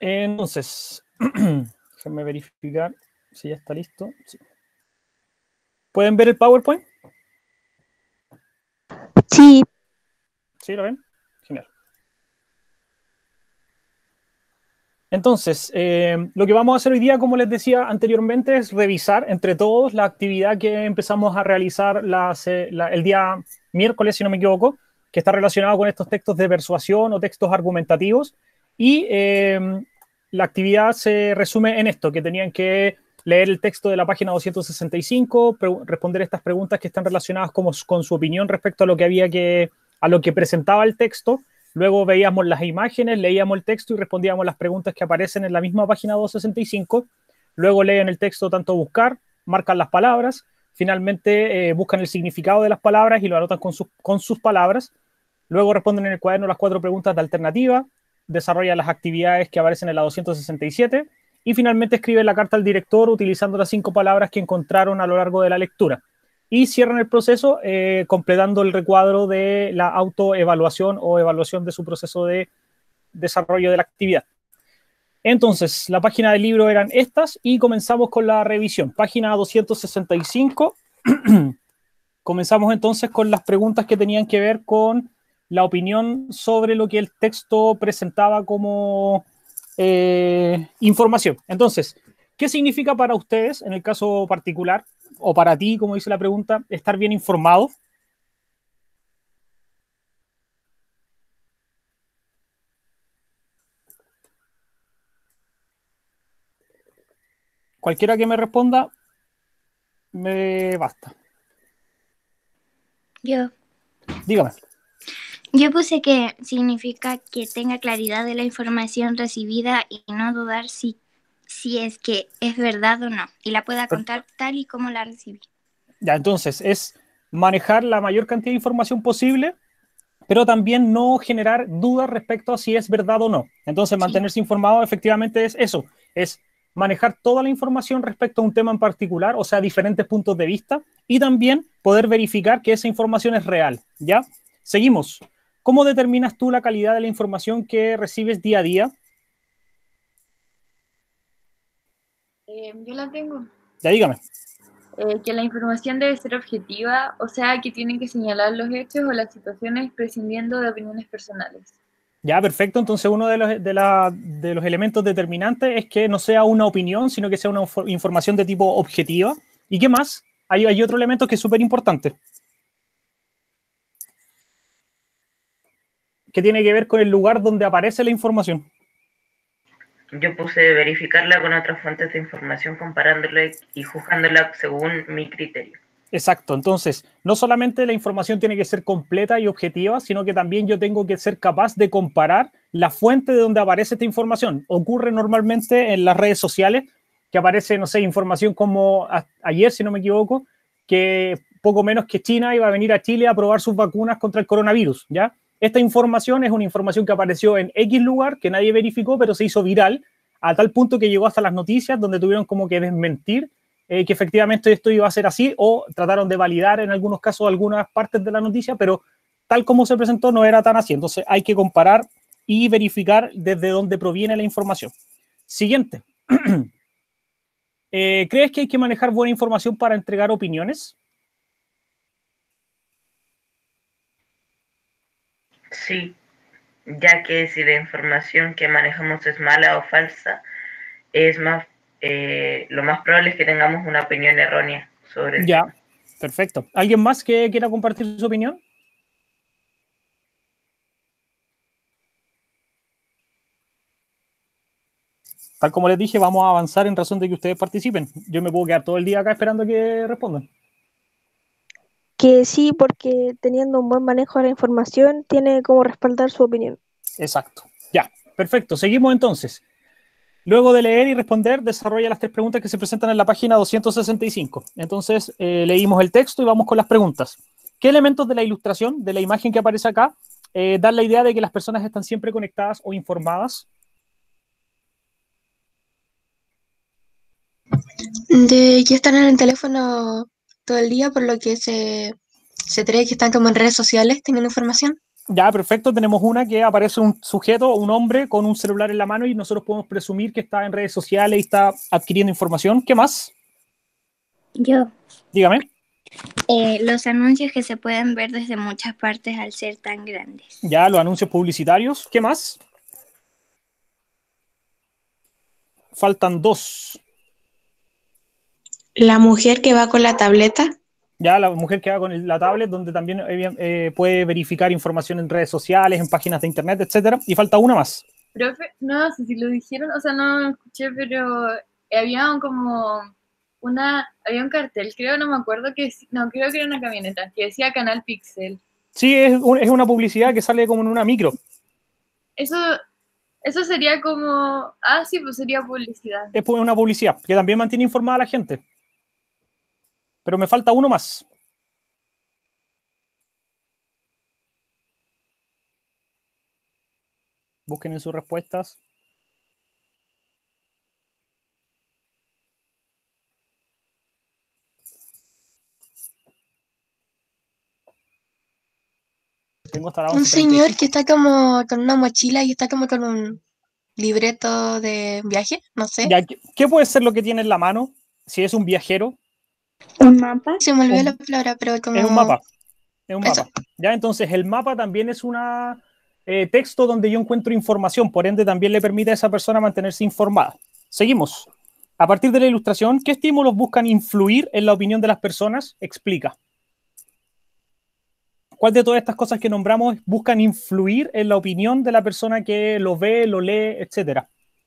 Entonces, déjenme verificar si ya está listo. Sí. ¿Pueden ver el PowerPoint? Sí. ¿Sí lo ven? Genial. Entonces, lo que vamos a hacer hoy día, como les decía anteriormente, es revisar entre todos la actividad que empezamos a realizar el día miércoles, si no me equivoco, que está relacionado con estos textos de persuasión o textos argumentativos. Y la actividad se resume en esto, que tenían que leer el texto de la página 265, responder estas preguntas que están relacionadas con su opinión respecto a lo a lo que presentaba el texto. Luego veíamos las imágenes, leíamos el texto y respondíamos las preguntas que aparecen en la misma página 265. Luego leen el texto tanto buscar, marcan las palabras, finalmente buscan el significado de las palabras y lo anotan con sus palabras. Luego responden en el cuaderno las 4 preguntas de alternativa, desarrollan las actividades que aparecen en la 267 y finalmente escriben la carta al director utilizando las 5 palabras que encontraron a lo largo de la lectura. Y cierran el proceso completando el recuadro de la autoevaluación o evaluación de su proceso de desarrollo de la actividad. Entonces, la página del libro eran estas y comenzamos con la revisión. Página 265. Comenzamos entonces con las preguntas que tenían que ver con la opinión sobre lo que el texto presentaba como información. Entonces, ¿qué significa para ustedes, en el caso particular, o para ti, como dice la pregunta, estar bien informado? Cualquiera que me responda, me basta. Yo Dígame. puse que significa que tenga claridad de la información recibida y no dudar si es que es verdad o no, y la pueda contar tal y como la recibí. Ya, entonces, es manejar la mayor cantidad de información posible, pero también no generar dudas respecto a si es verdad o no. Entonces, mantenerse informado efectivamente es eso, es manejar toda la información respecto a un tema en particular, o sea, diferentes puntos de vista, y también poder verificar que esa información es real, ¿ya? Seguimos. ¿Cómo determinas tú la calidad de la información que recibes día a día? Yo la tengo. Ya dígame. Que la información debe ser objetiva, o sea, que tienen que señalar los hechos o las situaciones prescindiendo de opiniones personales. Ya, perfecto. Entonces, uno de los elementos determinantes es que no sea una opinión, sino que sea una información de tipo objetiva. ¿Y qué más? Hay otro elemento que es súper importante, que tiene que ver con el lugar donde aparece la información. Yo puse verificarla con otras fuentes de información, comparándola y juzgándola según mi criterio. Exacto. Entonces, no solamente la información tiene que ser completa y objetiva, sino que también yo tengo que ser capaz de comparar la fuente de donde aparece esta información. Ocurre normalmente en las redes sociales, que aparece, no sé, información como ayer, si no me equivoco, que poco menos que China iba a venir a Chile a probar sus vacunas contra el coronavirus, ¿ya? Esta información es una información que apareció en X lugar, que nadie verificó, pero se hizo viral, a tal punto que llegó hasta las noticias, donde tuvieron como que desmentir que efectivamente esto iba a ser así, o trataron de validar en algunos casos algunas partes de la noticia, pero tal como se presentó no era tan así. Entonces hay que comparar y verificar desde dónde proviene la información. Siguiente. ¿Crees que hay que manejar buena información para entregar opiniones? Sí, ya que si la información que manejamos es mala o falsa, es más, lo más probable es que tengamos una opinión errónea sobre el tema. Perfecto. ¿Alguien más que quiera compartir su opinión? Tal como les dije, vamos a avanzar en razón de que ustedes participen. Yo me puedo quedar todo el día acá esperando que respondan. Que sí, porque teniendo un buen manejo de la información, tiene como respaldar su opinión. Exacto. Ya, perfecto. Seguimos entonces. Luego de leer y responder, desarrolla las 3 preguntas que se presentan en la página 265. Entonces, leímos el texto y vamos con las preguntas. ¿Qué elementos de la ilustración, de la imagen que aparece acá, dan la idea de que las personas están siempre conectadas o informadas? De que están en el teléfono todo el día, por lo que se cree que están como en redes sociales teniendo información. Ya, perfecto. Tenemos una que aparece un sujeto, un hombre con un celular en la mano y nosotros podemos presumir que está en redes sociales y está adquiriendo información. ¿Qué más? Yo. Dígame. Los anuncios que se pueden ver desde muchas partes al ser tan grandes. Ya, los anuncios publicitarios. ¿Qué más? Faltan dos. La mujer que va con la tableta. Ya, la mujer que va con la tablet, donde también puede verificar información en redes sociales, en páginas de internet, etcétera. Y falta una más. Profe, no sé si lo dijeron, o sea, no escuché, pero había había un cartel, creo, no me acuerdo, creo que era una camioneta, que decía Canal Pixel. Sí, es una publicidad que sale como en una micro. Eso sería como, sí, pues sería publicidad. Es una publicidad que también mantiene informada a la gente. Pero me falta uno más. Busquen en sus respuestas. Tengo hasta la Un 11:35. señor que está como con una mochila y está como con un libreto de viaje, no sé. Ya, ¿qué puede ser lo que tiene en la mano? Si es un viajero. ¿Un mapa? Se me olvidó la palabra, pero como... Es un mapa. Es un Eso. mapa. Ya, entonces el mapa también es una texto donde yo encuentro información, por ende también le permite a esa persona mantenerse informada. Seguimos. A partir de la ilustración, ¿qué estímulos buscan influir en la opinión de las personas? Explica. ¿Cuál de todas estas cosas que nombramos buscan influir en la opinión de la persona que lo ve, lo lee, etcétera?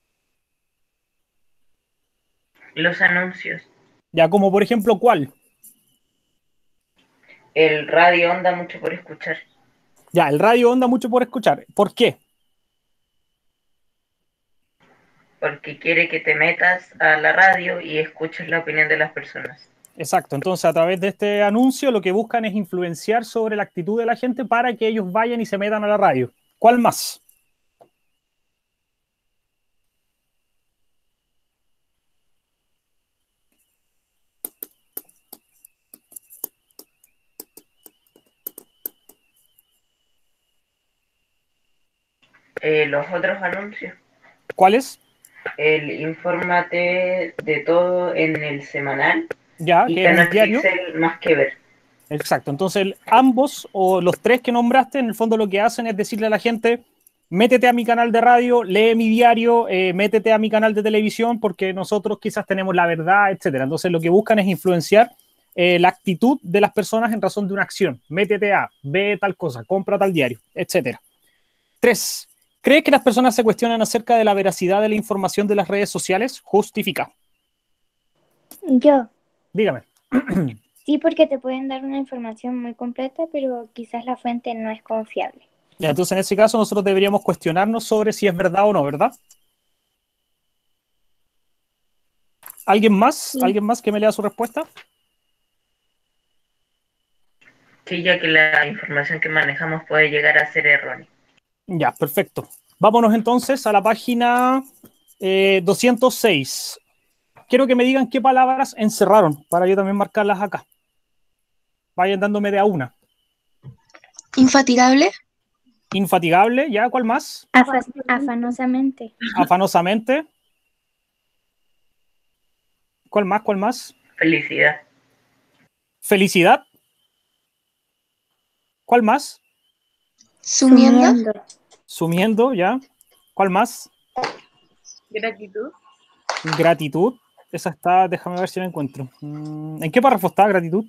Los anuncios. Ya, como por ejemplo, ¿cuál? El radio onda mucho por escuchar. Ya, el radio onda mucho por escuchar. ¿Por qué? Porque quiere que te metas a la radio y escuches la opinión de las personas. Exacto, entonces a través de este anuncio lo que buscan es influenciar sobre la actitud de la gente para que ellos vayan y se metan a la radio. ¿Cuál más? Los otros anuncios. ¿Cuáles? El infórmate de todo en el semanal. Ya, y que es un Canal diario. Pixel más que ver. Exacto, entonces ambos o los tres que nombraste en el fondo lo que hacen es decirle a la gente, métete a mi canal de radio, lee mi diario, métete a mi canal de televisión porque nosotros quizás tenemos la verdad, etcétera. Entonces lo que buscan es influenciar la actitud de las personas en razón de una acción. Métete a, ve tal cosa, compra tal diario, etcétera. 3. ¿Crees que las personas se cuestionan acerca de la veracidad de la información de las redes sociales? Justifica. Yo. Dígame. Sí, porque te pueden dar una información muy completa, pero quizás la fuente no es confiable. Ya, entonces en ese caso nosotros deberíamos cuestionarnos sobre si es verdad o no, ¿verdad? ¿Alguien más? Sí. ¿Alguien más que me lea su respuesta? Sí, ya que la información que manejamos puede llegar a ser errónea. Ya, perfecto. Vámonos entonces a la página 206. Quiero que me digan qué palabras encerraron para yo también marcarlas acá. Vayan dándome de a una. Infatigable. Infatigable, ¿ya? ¿Cuál más? Afanosamente. Afanosamente. ¿Cuál más? ¿Cuál más? Felicidad. Felicidad. ¿Cuál más? Sumiendo. Sumiendo, ¿ya? ¿Cuál más? Gratitud. Gratitud. Esa está, déjame ver si la encuentro. ¿En qué párrafo está gratitud?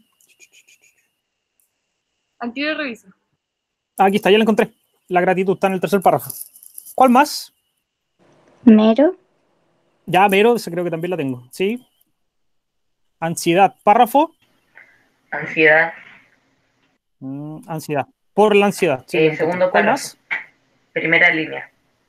Aquí lo reviso. Aquí está, ya la encontré. La gratitud está en el tercer párrafo. ¿Cuál más? Mero. Ya, mero, esa creo que también la tengo. ¿Sí? Ansiedad. ¿Párrafo? Ansiedad. Ansiedad. Por la ansiedad. Sí, Segundo ¿cuál párrafo. más? Primera línea.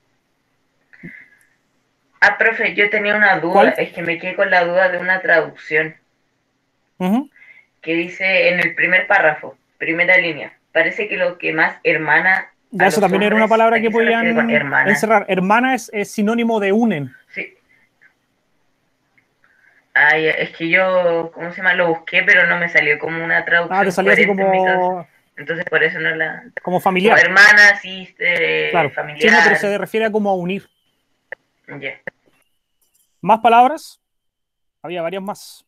Profe, yo tenía una duda. ¿Cuál? Es que me quedé con la duda de una traducción. Que dice en el primer párrafo, primera línea. Parece que lo que más hermana. Ya, eso también era una palabra que podían hermana. encerrar. Hermana es sinónimo de unen. Sí. Es que yo, ¿cómo se llama? Lo busqué, pero no me salió como una traducción. Te salió así como Entonces por eso no la... Como Como familiar. hermana, sister, Claro. Sí, no, familiar. pero se refiere a como a unir. Ya. ¿Más palabras? Había varias más.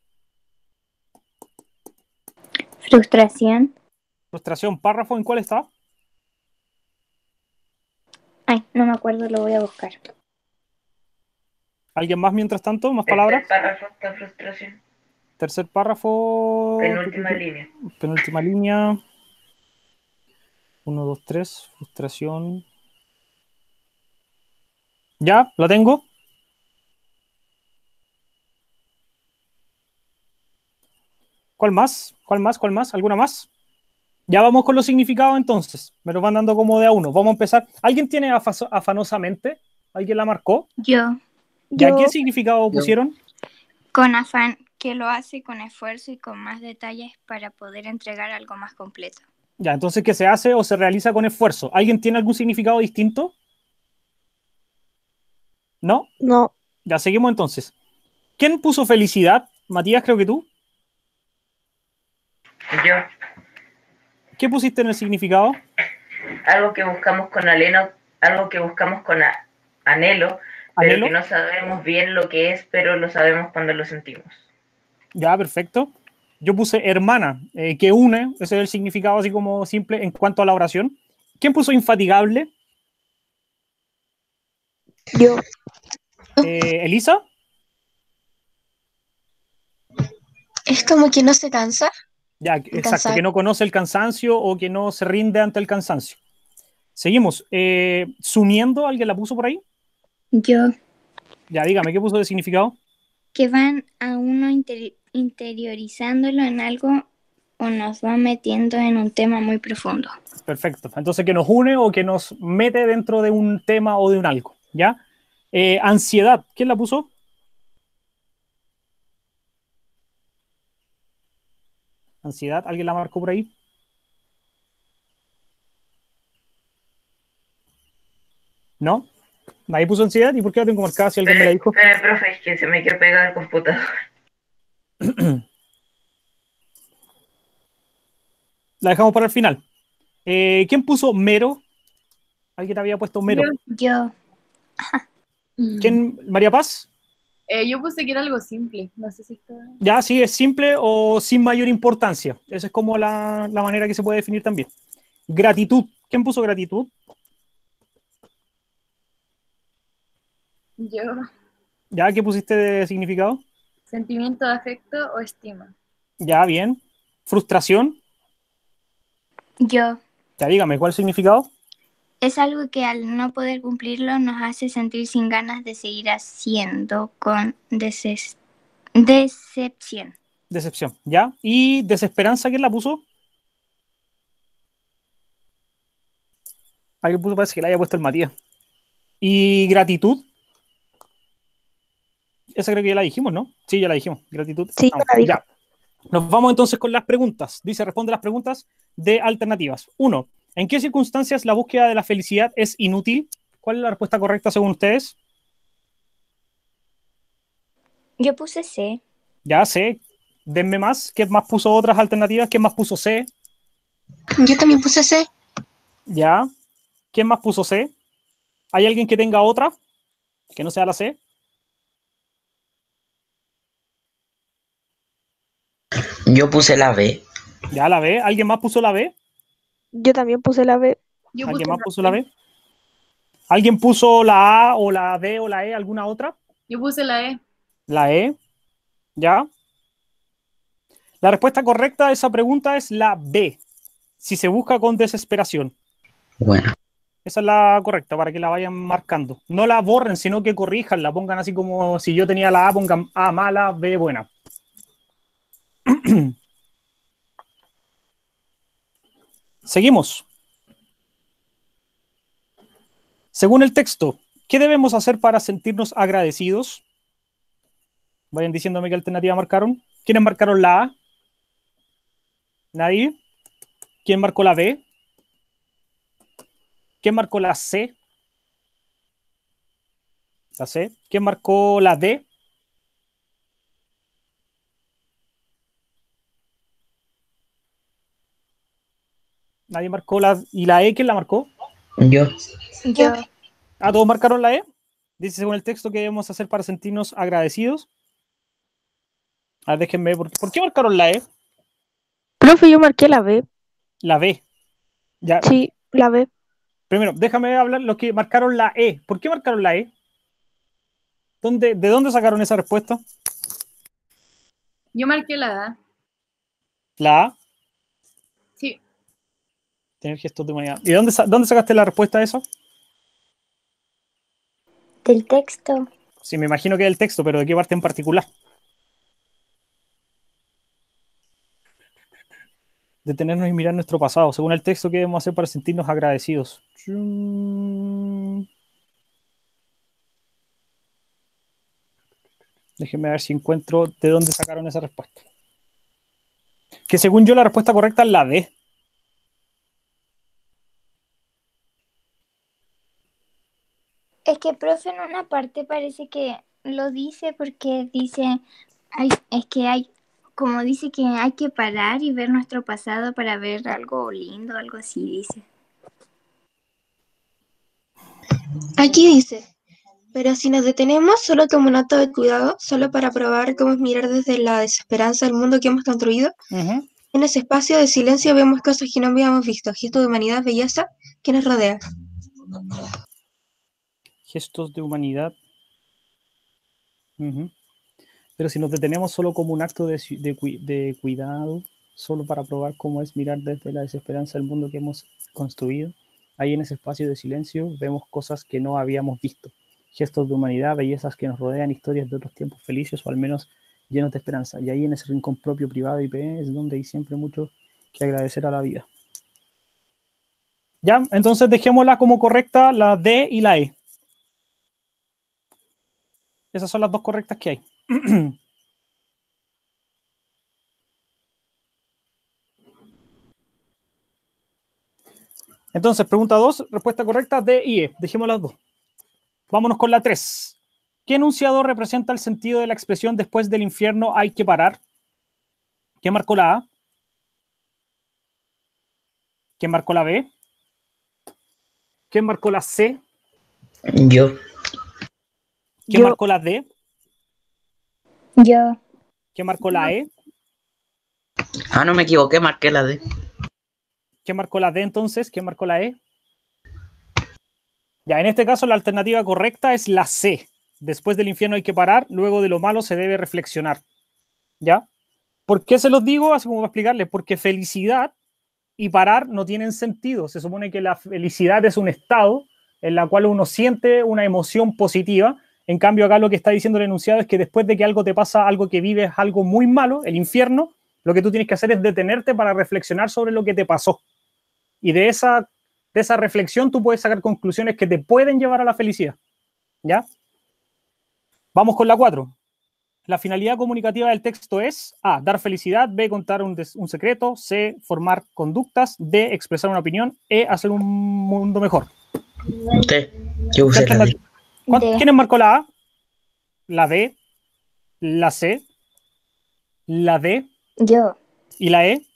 Frustración. Frustración, párrafo, ¿en cuál está? Ay, no me acuerdo, lo voy a buscar. ¿Alguien más mientras tanto? ¿Más palabras? Párrafo está frustración. Tercer párrafo. Penúltima línea. Penúltima línea. 1, 2, 3. Frustración. Ya, la tengo. ¿Cuál más? ¿Cuál más? ¿Cuál más? ¿Alguna más? Ya vamos con los significados entonces. Me los van dando como de a uno. Vamos a empezar. ¿Alguien tiene afanosamente? ¿Alguien la marcó? Yo, ¿Ya qué Yo, significado pusieron? con afán, que lo hace con esfuerzo y con más detalles para poder entregar algo más completo. Ya, entonces, ¿qué se hace o se realiza con esfuerzo? ¿Alguien tiene algún significado distinto? ¿No? no, Ya, seguimos entonces. ¿Quién puso felicidad? Matías, creo que tú. Yo. ¿Qué pusiste en el significado? Algo que buscamos con algo que buscamos con anhelo, pero Anhelo. que no sabemos bien lo que es, pero lo sabemos cuando lo sentimos. Ya, perfecto. Yo puse hermana, que une, ese es el significado así como simple en cuanto a la oración. ¿Quién puso infatigable? yo, Elisa. Es como que no se cansa. Ya, exacto, Incansable. que no conoce el cansancio o que no se rinde ante el cansancio. Seguimos. Sumiendo, ¿alguien la puso por ahí? Yo, Ya, dígame, ¿qué puso de significado? que van a uno interiorizándolo en algo o nos va metiendo en un tema muy profundo. Perfecto. Entonces, que nos une o que nos mete dentro de un tema o de un algo. ¿Ya? Ansiedad, ¿quién la puso? Ansiedad, ¿alguien la marcó por ahí? ¿No? Nadie puso ansiedad. ¿Y por qué la tengo marcada si alguien me la dijo? Pero, profe, es que se me quedó pegado el computador. La dejamos para el final. ¿Quién puso mero? ¿Alguien había puesto mero? Yo, ¿Quién? ¿María Paz? Yo puse que era algo simple, no sé si está... Ya, sí, es simple o sin mayor importancia. Esa es como la manera que se puede definir también. Gratitud. ¿Quién puso gratitud? Yo, ¿Ya? ¿Qué pusiste de significado? sentimiento de afecto o estima. Ya, bien. Frustración. yo. Ya, dígame, ¿cuál es el significado? Es algo que al no poder cumplirlo nos hace sentir sin ganas de seguir haciendo con decepción. Decepción. ¿Ya? ¿Y desesperanza? ¿Quién la puso? Alguien puso, parece que la haya puesto el Matías. ¿Y gratitud? Esa creo que ya la dijimos, ¿no? Sí, ya la dijimos. Gratitud. sí, yo la digo. Ya. Nos vamos entonces con las preguntas. Dice, responde las preguntas de alternativas. 1. ¿En qué circunstancias la búsqueda de la felicidad es inútil? ¿Cuál es la respuesta correcta según ustedes? Yo puse C. Ya sé. Denme más. ¿Qué más puso otras alternativas? ¿Quién más puso C? Yo también puse C. Ya. ¿Quién más puso C? ¿Hay alguien que tenga otra? Que no sea la C. Yo puse la B. Ya la B. ¿Alguien más puso la B? Yo también puse la B. Yo ¿Alguien puse más la puso la B? ¿Alguien puso la A o la D o la E? ¿Alguna otra? Yo puse la E. La E. ¿Ya? La respuesta correcta a esa pregunta es la B. Si se busca con desesperación. Bueno, Esa es la correcta para que la vayan marcando. No la borren, sino que corrijan, la pongan así como si yo tenía la A, pongan A mala, B buena. Seguimos. Según el texto, ¿qué debemos hacer para sentirnos agradecidos? Vayan diciéndome qué alternativa marcaron. ¿Quiénes marcaron la A? ¿Nadie? ¿Quién marcó la B? ¿Quién marcó la C? La C. ¿Quién marcó la D? Nadie marcó la... ¿Y la E quién la marcó? Yo. Yo. Ah, ¿todos marcaron la E? Dice según el texto que debemos hacer para sentirnos agradecidos. A ver, déjenme, ¿por qué marcaron la E? Profe, yo marqué la B. La B. Ya, Sí, la B. primero, déjame hablar los que marcaron la E. ¿Por qué marcaron la E? ¿De dónde sacaron esa respuesta? Yo marqué la A. La A, Sí. tener gestos de humanidad. ¿Y dónde sacaste la respuesta a eso? Del texto. Sí, me imagino que del texto, pero ¿de qué parte en particular? Detenernos y mirar nuestro pasado. Según el texto, ¿qué debemos hacer para sentirnos agradecidos? Déjenme ver si encuentro de dónde sacaron esa respuesta. Que según yo la respuesta correcta es la D. Es que, profe, en una parte parece que lo dice porque dice, como dice que hay que parar y ver nuestro pasado para ver algo lindo, algo así, dice. Aquí dice, pero si nos detenemos solo como un acto de cuidado, solo para probar cómo es mirar desde la desesperanza el mundo que hemos construido, en ese espacio de silencio vemos cosas que no habíamos visto, gestos de humanidad, belleza que nos rodea. Gestos de humanidad. Pero si nos detenemos solo como un acto de cuidado, solo para probar cómo es mirar desde la desesperanza el mundo que hemos construido, ahí en ese espacio de silencio vemos cosas que no habíamos visto. Gestos de humanidad, bellezas que nos rodean, historias de otros tiempos felices o al menos llenos de esperanza. Y ahí en ese rincón propio, privado y IP es donde hay siempre mucho que agradecer a la vida. Ya, entonces dejémosla como correcta la D y la E. Esas son las dos correctas que hay. Entonces, pregunta 2, respuesta correcta D y E. Dejemos las dos. Vámonos con la 3. ¿Qué enunciado representa el sentido de la expresión después del infierno hay que parar? ¿Quién marcó la A? ¿Quién marcó la B? ¿Quién marcó la C? Yo. ¿Quién Yo. marcó la D? Yo. ¿Quién marcó la E? Ah, no me equivoqué, marqué la D. ¿Quién marcó la D entonces? ¿Quién marcó la E? Ya, en este caso la alternativa correcta es la C. Después del infierno hay que parar, luego de lo malo se debe reflexionar. ¿Ya? ¿Por qué se los digo? Así como voy a explicarles. Porque felicidad y parar no tienen sentido. Se supone que la felicidad es un estado en la cual uno siente una emoción positiva. En cambio, acá lo que está diciendo el enunciado es que después de que algo te pasa, algo que vives, algo muy malo, el infierno, lo que tú tienes que hacer es detenerte para reflexionar sobre lo que te pasó. Y de esa reflexión tú puedes sacar conclusiones que te pueden llevar a la felicidad. ¿Ya? Vamos con la 4. La finalidad comunicativa del texto es A, dar felicidad, B, contar un secreto, C, formar conductas, D, expresar una opinión, E, hacer un mundo mejor. D. Yo usé la D. ¿Quiénes marcó la A? La B, la C, la D. Yo. ¿Y la E?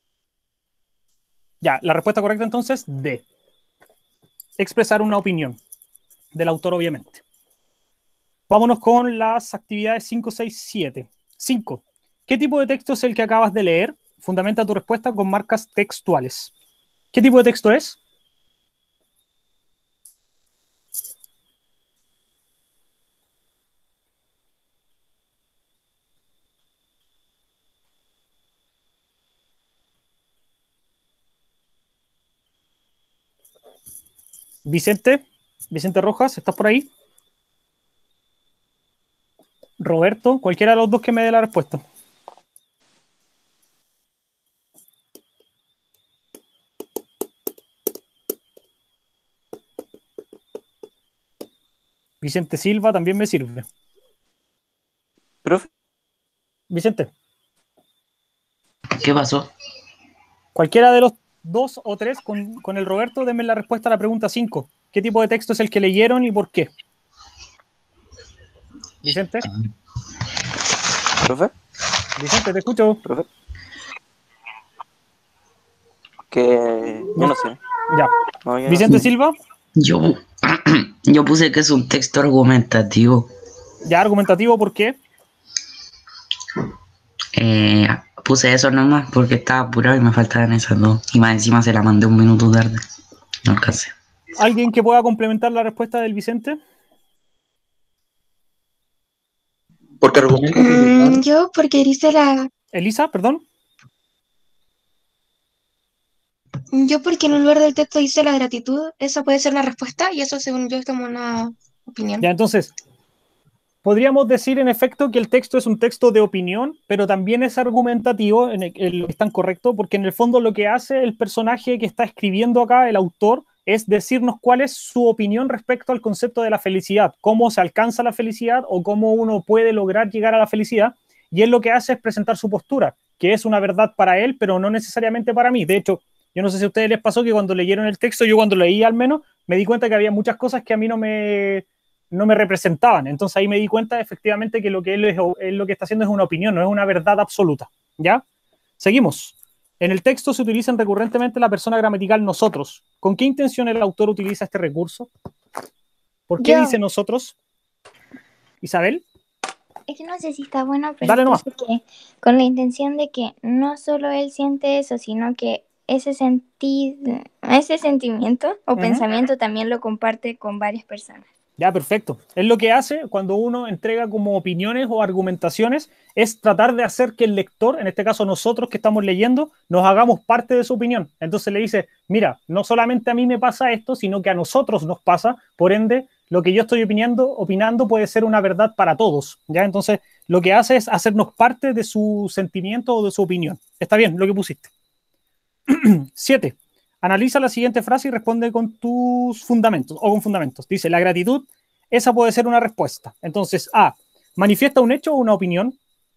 Ya, la respuesta correcta entonces, D. Expresar una opinión del autor, obviamente. Vámonos con las actividades 5, 6, 7. 5. ¿Qué tipo de texto es el que acabas de leer? Fundamenta tu respuesta con marcas textuales. ¿Qué tipo de texto es? Vicente Rojas, ¿estás por ahí? Roberto, cualquiera de los dos que me dé la respuesta. Vicente Silva también me sirve. ¿Profe? Vicente. ¿Qué pasó? Cualquiera de los dos o tres con el Roberto, denme la respuesta a la pregunta 5. ¿Qué tipo de texto es el que leyeron y por qué? Vicente. ¿Profe? Vicente, te escucho. ¿Profe? Ok, que yo no sé. Ya. No, yo no Vicente sé. Silva, Yo puse que es un texto argumentativo. ya argumentativo, ¿por qué? Puse eso nomás porque estaba apurado y me faltaban esas dos. Y más encima se la mandé un minuto tarde. No alcancé. ¿Alguien que pueda complementar la respuesta del Vicente? Porque argumento que Yo, porque dice la. Elisa, perdón. Yo, porque en un lugar del texto dice la gratitud, eso puede ser una respuesta y eso, según yo, es como una opinión. Ya, entonces, podríamos decir en efecto que el texto es un texto de opinión, pero también es argumentativo, es tan correcto, porque en el fondo lo que hace el personaje que está escribiendo acá, el autor, es decirnos cuál es su opinión respecto al concepto de la felicidad, cómo se alcanza la felicidad o cómo uno puede lograr llegar a la felicidad, y él lo que hace es presentar su postura, que es una verdad para él, pero no necesariamente para mí. De hecho, yo no sé si a ustedes les pasó que cuando leyeron el texto, yo cuando leí al menos, me di cuenta que había muchas cosas que a mí no me representaban. Entonces ahí me di cuenta efectivamente que lo que él lo que está haciendo es una opinión, no es una verdad absoluta. ¿Ya? Seguimos. En el texto se utilizan recurrentemente la persona gramatical nosotros. ¿Con qué intención el autor utiliza este recurso? ¿Por qué dice nosotros? Isabel. Es que no sé si está bueno, pero Dale nomás. que con la intención de que no solo él siente eso, sino que ese sentimiento o pensamiento también lo comparte con varias personas. Ya, perfecto. Es lo que hace cuando uno entrega como opiniones o argumentaciones, es tratar de hacer que el lector, en este caso nosotros que estamos leyendo, nos hagamos parte de su opinión. Entonces le dice, mira, no solamente a mí me pasa esto, sino que a nosotros nos pasa, por ende, lo que yo estoy opinando puede ser una verdad para todos. ¿Ya? Entonces, lo que hace es hacernos parte de su sentimiento o de su opinión. Está bien lo que pusiste. 7. Analiza la siguiente frase y responde con tus fundamentos o con fundamentos. Dice, la gratitud, esa puede ser una respuesta. Entonces, A, ¿manifiesta un hecho o una opinión?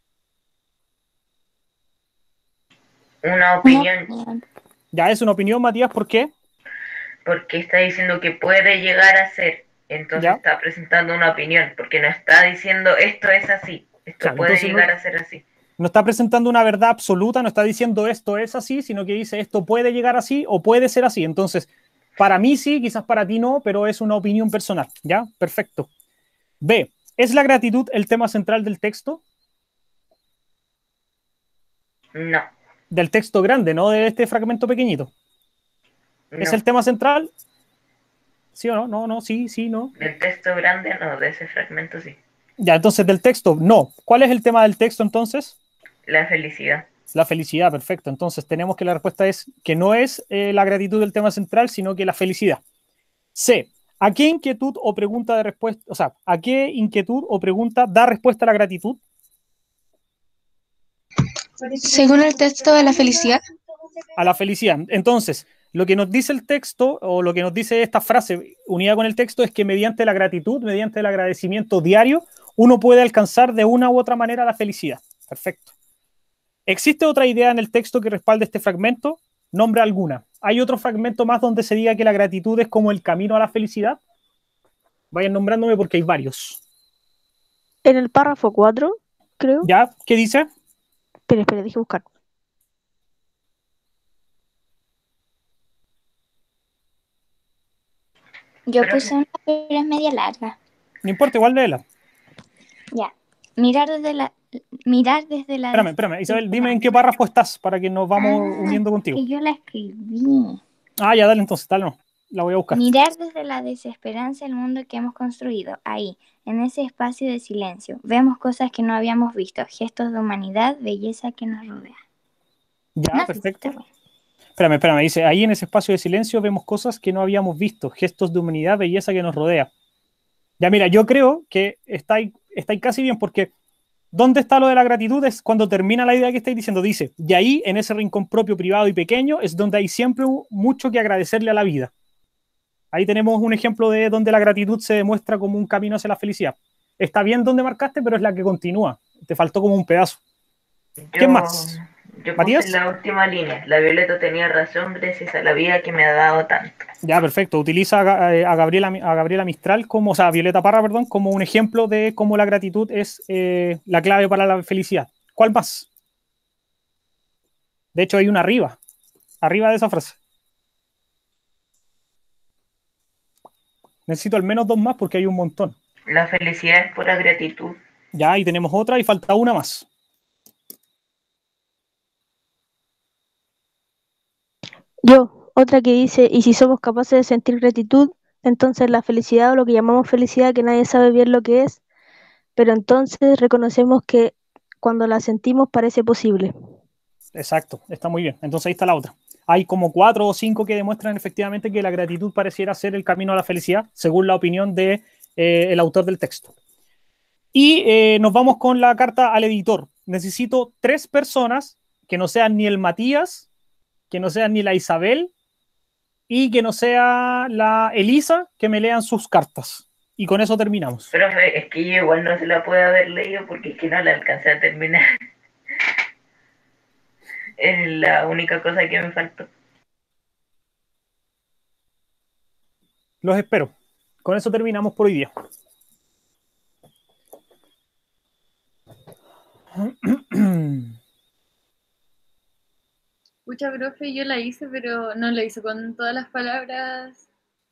Una opinión. Ya es una opinión, Matías, ¿por qué? Porque está diciendo que puede llegar a ser. Entonces ¿Ya? está presentando una opinión, porque no está diciendo esto es así, esto Claro, puede entonces llegar a ser así. No está presentando una verdad absoluta, no está diciendo esto es así, sino que dice esto puede llegar así o puede ser así. Entonces, para mí sí, quizás para ti no, pero es una opinión personal. ¿Ya? Perfecto. B. ¿Es la gratitud el tema central del texto? No. Del texto grande, no de este fragmento pequeñito. No. ¿Es el tema central? ¿Sí o no? No, no, sí, no. Del texto grande no, de ese fragmento sí. Ya, entonces del texto, no. ¿Cuál es el tema del texto entonces? La felicidad. La felicidad, perfecto. Entonces tenemos que la respuesta es que no es la gratitud del tema central, sino que la felicidad. C. ¿A qué inquietud o pregunta de respuesta, o sea, a qué inquietud o pregunta da respuesta la gratitud? Según el texto de la felicidad. A la felicidad. Entonces, lo que nos dice el texto, o lo que nos dice esta frase unida con el texto, es que mediante la gratitud, mediante el agradecimiento diario, uno puede alcanzar de una u otra manera la felicidad. Perfecto. ¿Existe otra idea en el texto que respalde este fragmento? Nombra alguna. ¿Hay otro fragmento más donde se diga que la gratitud es como el camino a la felicidad? Vayan nombrándome porque hay varios. En el párrafo 4, creo. ¿Ya? ¿Qué dice? Espera, deje buscar. Yo puse una, pero es media larga. No importa, igual léela. Ya. Mirar desde la... Espérame, Isabel, dime en qué párrafo estás para que nos vamos uniendo contigo. Que yo la escribí. Ah, ya, dale entonces, dale, no. La voy a buscar. Mirar desde la desesperanza el mundo que hemos construido. Ahí, en ese espacio de silencio. Vemos cosas que no habíamos visto. Gestos de humanidad, belleza que nos rodea. Ya, No, perfecto. Espérame, dice, ahí en ese espacio de silencio vemos cosas que no habíamos visto. Gestos de humanidad, belleza que nos rodea. Ya, mira, yo creo que está ahí casi bien porque ¿dónde está lo de la gratitud? Es cuando termina la idea que estáis diciendo. Dice, y ahí, en ese rincón propio, privado y pequeño, es donde hay siempre mucho que agradecerle a la vida. Ahí tenemos un ejemplo de donde la gratitud se demuestra como un camino hacia la felicidad. Está bien donde marcaste, pero es la que continúa. Te faltó como un pedazo. ¿Qué más? Yo ¿Matías? puse la última línea. La Violeta tenía razón gracias a la vida que me ha dado tanto. Ya, perfecto. Utiliza a Gabriela Mistral, o sea, a Violeta Parra, perdón, como un ejemplo de cómo la gratitud es la clave para la felicidad. ¿Cuál más? De hecho, hay una arriba. arriba de esa frase. Necesito al menos 2 más porque hay un montón. La felicidad es pura gratitud. Ya, y tenemos otra y falta una más. Otra que dice, y si somos capaces de sentir gratitud, entonces la felicidad o lo que llamamos felicidad, que nadie sabe bien lo que es, pero entonces reconocemos que cuando la sentimos parece posible. Exacto, está muy bien. Entonces ahí está la otra. Hay como 4 o 5 que demuestran efectivamente que la gratitud pareciera ser el camino a la felicidad, según la opinión de, el autor del texto. Y nos vamos con la carta al editor. Necesito 3 personas que no sean ni el Matías, que no sean ni la Isabel y que no sea la Elisa, que me lean sus cartas. Y con eso terminamos. Pero es que yo igual no se la puedo haber leído porque es que no la alcancé a terminar. Es la única cosa que me faltó. Los espero. Con eso terminamos por hoy día. Pucha, profe, yo la hice, pero no la hice con todas las palabras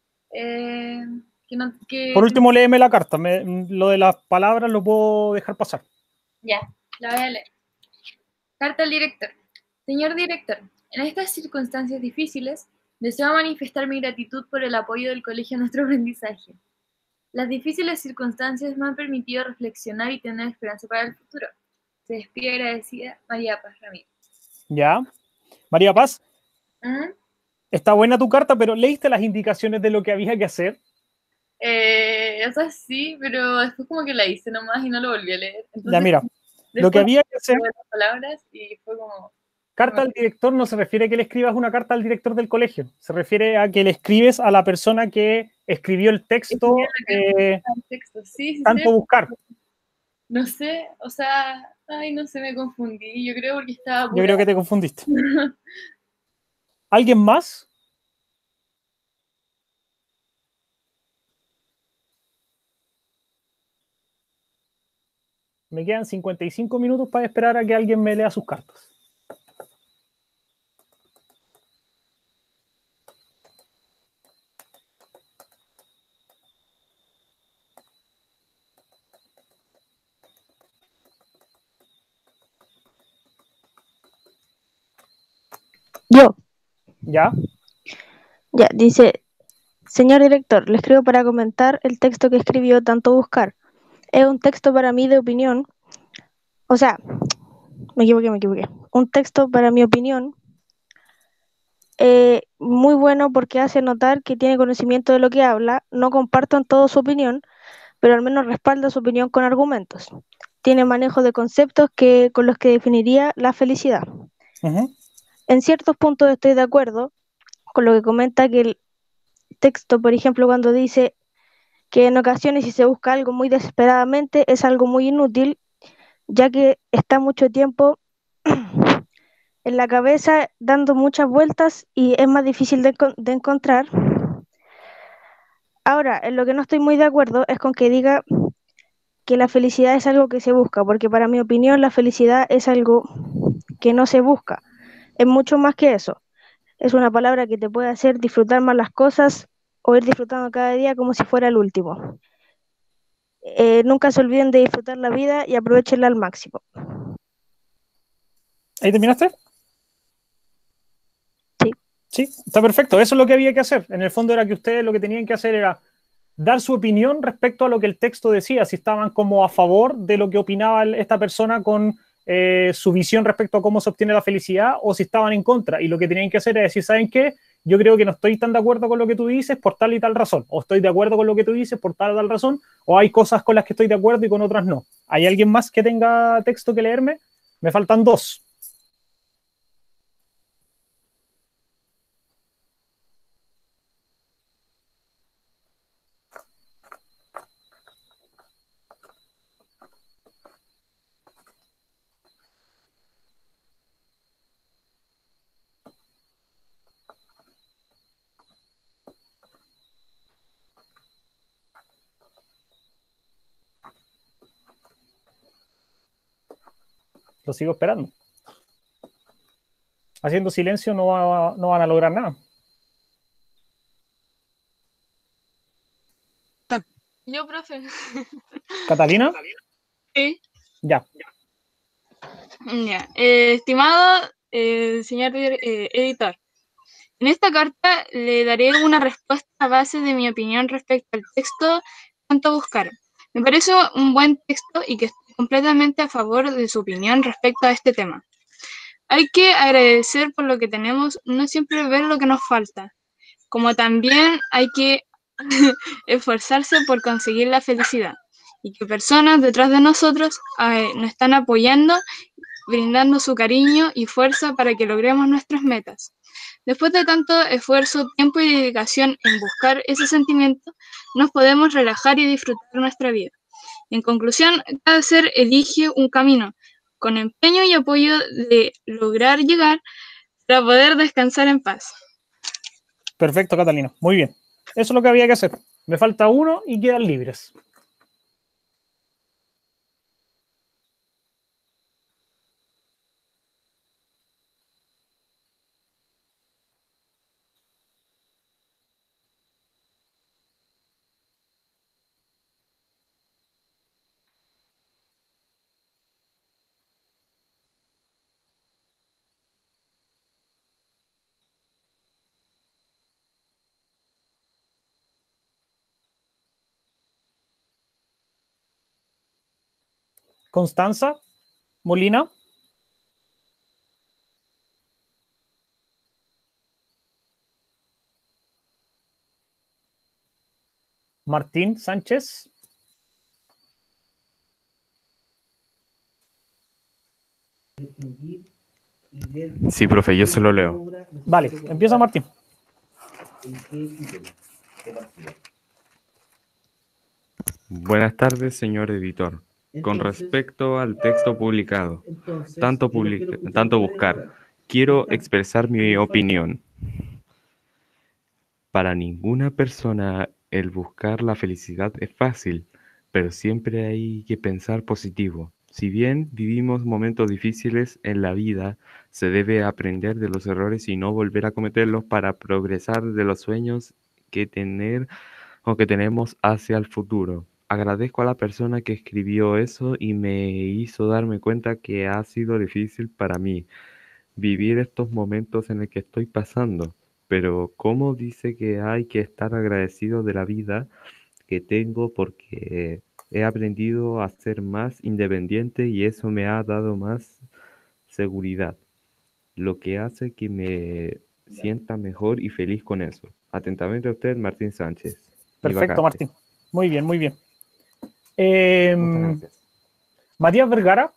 Por último, léeme la carta. Lo de las palabras lo puedo dejar pasar. Ya, la voy a leer. Carta al director. Señor director, en estas circunstancias difíciles, deseo manifestar mi gratitud por el apoyo del colegio a nuestro aprendizaje. Las difíciles circunstancias me han permitido reflexionar y tener esperanza para el futuro. Se despide agradecida María Paz Ramírez. Ya. María Paz, ¿Mm? está buena tu carta, pero ¿leíste las indicaciones de lo que había que hacer? O sea, sí, pero después como que la hice nomás y no lo volví a leer. Entonces, Ya, mira, lo que había que hacer... Las palabras y fue como... Carta al director no se refiere a que le escribas una carta al director del colegio, se refiere a que le escribes a la persona que escribió el texto, Sí, tanto sí. buscar. No sé, o sea, ay, no sé, me confundí, yo creo porque estaba apurada. Yo creo que te confundiste. ¿Alguien más? Me quedan 55 minutos para esperar a que alguien me lea sus cartas. Yo. ¿Ya? Ya, dice, señor director, le escribo para comentar el texto que escribió Tanto Buscar. Es un texto para mí de opinión, o sea, me equivoqué. Un texto para mi opinión, muy bueno porque hace notar que tiene conocimiento de lo que habla. No comparto en todo su opinión, pero al menos respalda su opinión con argumentos. Tiene manejo de conceptos con los que definiría la felicidad. En ciertos puntos estoy de acuerdo con lo que comenta, que el texto, por ejemplo, cuando dice que en ocasiones si se busca algo muy desesperadamente es algo muy inútil, ya que está mucho tiempo en la cabeza dando muchas vueltas y es más difícil de encontrar. Ahora, en lo que no estoy muy de acuerdo es con que diga que la felicidad es algo que se busca, porque para mi opinión la felicidad es algo que no se busca, es mucho más que eso. Es una palabra que te puede hacer disfrutar más las cosas o ir disfrutando cada día como si fuera el último. Nunca se olviden de disfrutar la vida y aprovechenla al máximo. ¿Ahí terminaste? Sí. Sí, está perfecto. Eso es lo que había que hacer. En el fondo era que ustedes lo que tenían que hacer era dar su opinión respecto a lo que el texto decía, si estaban como a favor de lo que opinaba esta persona con su visión respecto a cómo se obtiene la felicidad, o si estaban en contra. Y lo que tenían que hacer es decir, ¿saben qué? Yo creo que no estoy tan de acuerdo con lo que tú dices por tal y tal razón, o estoy de acuerdo con lo que tú dices por tal y tal razón, o hay cosas con las que estoy de acuerdo y con otras no. ¿Hay alguien más que tenga texto que leerme? Me faltan 2. Lo sigo esperando. Haciendo silencio no van a lograr nada. Yo, profe. ¿Catalina? Sí. Ya. Ya. Estimado señor editor, en esta carta le daré una respuesta a base de mi opinión respecto al texto Tanto Buscar. Me parece un buen texto y que estoy completamente a favor de su opinión respecto a este tema. Hay que agradecer por lo que tenemos, no siempre ver lo que nos falta, como también hay que esforzarse por conseguir la felicidad y que personas detrás de nosotros nos están apoyando, brindando su cariño y fuerza para que logremos nuestras metas. Después de tanto esfuerzo, tiempo y dedicación en buscar ese sentimiento, nos podemos relajar y disfrutar nuestra vida. En conclusión, cada ser elige un camino con empeño y apoyo de lograr llegar para poder descansar en paz. Perfecto, Catalina. Muy bien. Eso es lo que había que hacer. Me falta uno y quedan libres. Constanza Molina. Martín Sánchez. Sí, profe, yo se lo leo. Vale, empieza Martín. Buenas tardes, señor editor. Con respecto al texto publicado, tanto buscar, quiero expresar mi opinión. Para ninguna persona el buscar la felicidad es fácil, pero siempre hay que pensar positivo. Si bien vivimos momentos difíciles en la vida, se debe aprender de los errores y no volver a cometerlos para progresar de los sueños que tenemos hacia el futuro. Agradezco a la persona que escribió eso y me hizo darme cuenta que ha sido difícil para mí vivir estos momentos en el que estoy pasando. Pero ¿cómo dice que hay que estar agradecido de la vida que tengo porque he aprendido a ser más independiente y eso me ha dado más seguridad, lo que hace que me sienta mejor y feliz con eso? Atentamente a usted, Martín Sánchez. Perfecto, Martín. Muy bien, muy bien. Muchas gracias. Matías Vergara.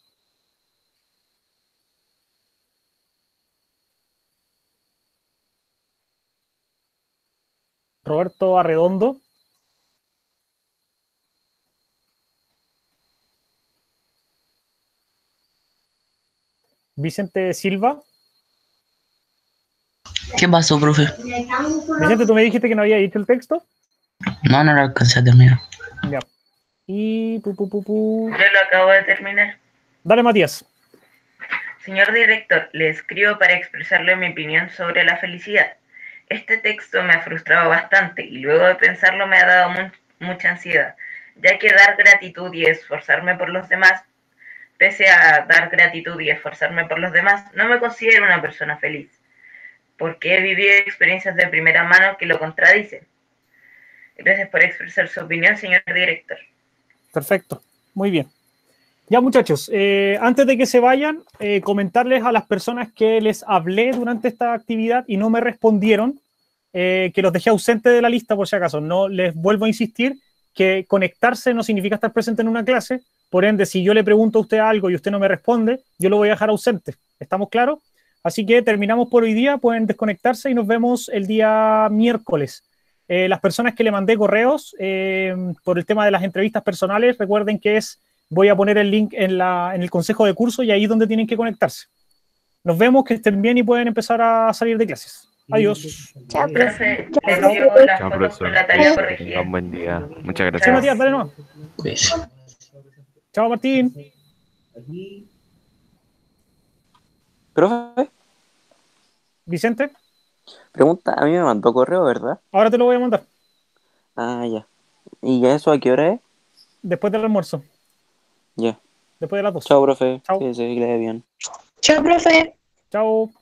Roberto Arredondo. Vicente Silva. ¿Qué pasó, profe? Vicente, ¿tú me dijiste que no había dicho el texto? No lo alcancé a terminar. Ya. Y... Yo lo acabo de terminar. Dale, Matías. Señor director, le escribo para expresarle mi opinión sobre la felicidad. Este texto me ha frustrado bastante y luego de pensarlo me ha dado mucha ansiedad, ya que dar gratitud y esforzarme por los demás, pese a dar gratitud y esforzarme por los demás, no me considero una persona feliz, porque he vivido experiencias de primera mano que lo contradicen. Gracias por expresar su opinión, señor director. Perfecto, muy bien. Ya, muchachos, antes de que se vayan, comentarles a las personas que les hablé durante esta actividad y no me respondieron, que los dejé ausentes de la lista por si acaso. No les vuelvo a insistir que conectarse no significa estar presente en una clase. Por ende, si yo le pregunto a usted algo y usted no me responde, yo lo voy a dejar ausente. ¿Estamos claros? Así que terminamos por hoy día, pueden desconectarse y nos vemos el día miércoles. Las personas que le mandé correos por el tema de las entrevistas personales, recuerden que voy a poner el link en el consejo de curso y ahí es donde tienen que conectarse. Nos vemos, que estén bien y pueden empezar a salir de clases. Adiós. Chao, profe. Chao, profesor. Tenga un buen día. Muchas gracias. Sí, Matías, dale nomás. Chao, Martín. ¿Profe? Vicente. Pregunta, a mí me mandó correo, ¿verdad? Ahora te lo voy a mandar. Ah, ya. ¿Y eso a qué hora es? Después del almuerzo. Ya. Después de las 12. Chao, profe. Chao. Que se le vaya bien. Chao, profe. Chao.